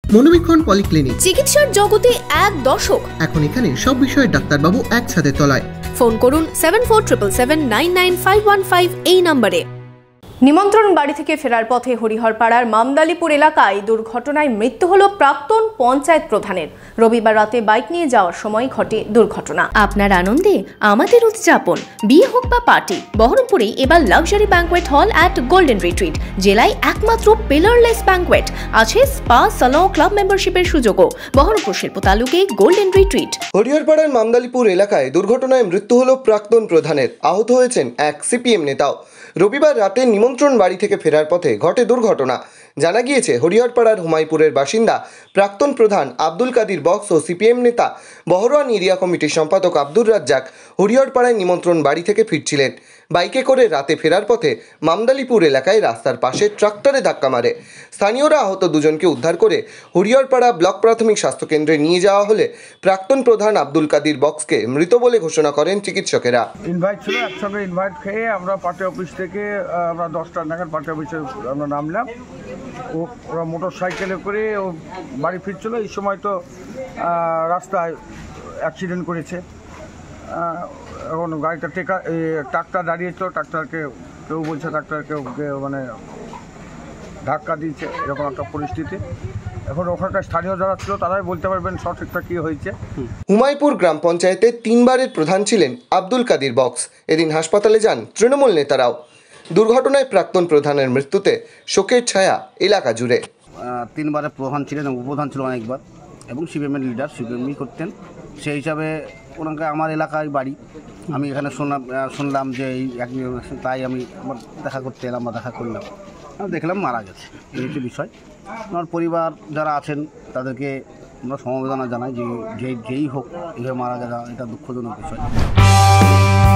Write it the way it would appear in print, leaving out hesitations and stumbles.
মনোবীক্ষণ polyclinic, চিকিৎসার জগতে এক দশক। এখন এখানে সব বিষয়ে ডাক্তারবাবু এক ছাদের তলায়। ফোন করুন 7477799515 এই নম্বরে। নিমন্ত্রণ বাড়ি থেকে ফেরার পথে হরিহরপাড়ার মামদালিপুর এলাকায় দুর্ঘটনায় মৃত্যু হলো প্রাক্তন পঞ্চায়েত প্রধানের। রবিবার রাতে বাইক নিয়ে যাওয়ার সময় ঘটে দুর্ঘটনা। আপনার আনন্দে আমাদের উদযাপন। বিয়ে হোক বা পার্টি, বহরমপুরে এবার luxury banquet hall at golden retreat. জেলায় একমাত্র পিলারলেস ব্যাংকোয়েট, আছে স্পা, সালন, ক্লাব মেম্বারশিপের সুযোগও। বহরমপুর শিল্প তালুকে গোল্ডেন রিট্রিট। হরিহরপাড়ার মামদালিপুর এলাকায় দুর্ঘটনায় মৃত্যু হলো প্রাক্তন প্রধানের। আহত হয়েছেন এক সিপিএম নেতাও। রবিবার রাতে নিমন্ত্রণ বাড়ি থেকে ফেরার পথে ঘটে দুর্ঘটনা। জানা গিয়েছে, হরিহরপাড়ার হুমায়পুরের বাসিন্দা প্রাক্তন প্রধান আব্দুল কাদির বক্স ও সিপিএম নেতা বহরওয়ান এরিয়া কমিটির সম্পাদক আব্দুর রাজ্জাক হরিহরপাড়ায় নিমন্ত্রণ বাড়ি থেকে ফিরছিলেন। বাইকে করে রাতে ফেরার পথে মামদালিপুর এলাকায় রাস্তার পাশে ট্রাক্টরে ধাক্কা মারে। স্থানীয়রা আহত দুজনকে উদ্ধার করে হরিহরপাড়া ব্লক প্রাথমিক স্বাস্থ্যকেন্দ্রে নিয়ে যাওয়া হলে প্রাক্তন প্রধান আব্দুল কাদির বক্সকে মৃত বলে ঘোষণা করেন চিকিৎসকেরা। ইনভাইট ছিল, একসঙ্গে ইনভাইট খেয়ে আমরা পার্টি অফিস থেকে আমরা 10টা নাগাদ পার্টি অফিসে আমরা নামলাম। ওরা মোটর সাইকেলে করে ও বাড়ি ফিরছিল। এই সময় তো রাস্তায় অ্যাক্সিডেন্ট করেছে। এখন গাড়িটা ট্রাক্টর দাঁড়িয়েছিল, ট্রাক্টরকে কেউ বলছে ট্রাক্টরকে মানে ধাক্কা দিয়েছে, এরকম একটা পরিস্থিতি। এখন ওখানকার স্থানীয় যারা ছিল তারাই বলতে পারবেন সঠিকটা কী হয়েছে। হুমায়পুর গ্রাম পঞ্চায়েতের 3 বারের প্রধান ছিলেন আব্দুল কাদির বক্স। এদিন হাসপাতালে যান তৃণমূল নেতারাও। দুর্ঘটনায় প্রাক্তন প্রধানের মৃত্যুতে শোকের ছায়া এলাকা জুড়ে। 3 বারের প্রধান ছিলেন, উপপ্রধান ছিল অনেকবার, এবং সিপিএমের লিডার, সিপিএমই করতেন। সেই হিসাবে ওনাকে আমার এলাকায় বাড়ি। আমি এখানে শুনলাম যে এই তাই আমি দেখা করতে এলাম বা দেখা করলাম, দেখলাম মারা গেছে। এই হচ্ছে বিষয়। আমার পরিবার যারা আছেন তাদেরকে আমরা সমবেদনা জানাই যে যেই হোক এইভাবে মারা গেছে, এটা দুঃখজনক বিষয়।